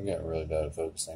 I'm getting really bad at focusing.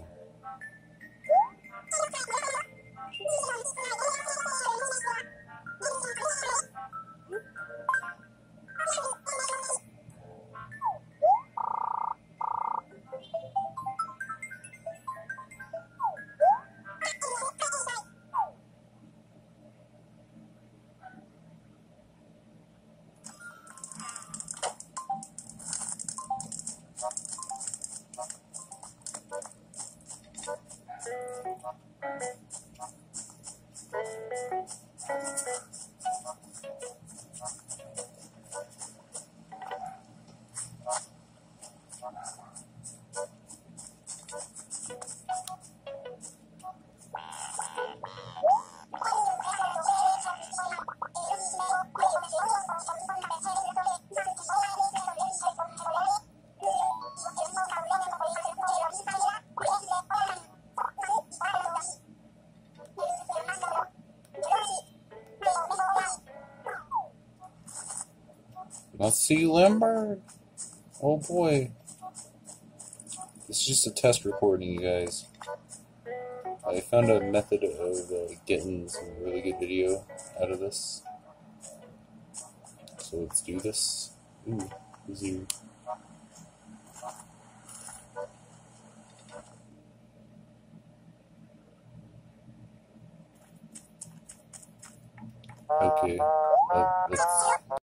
Let's see Limber. Oh boy. This is just a test recording, you guys. I found a method of getting some really good video out of this. So let's do this. Ooh, who's here? Okay, let's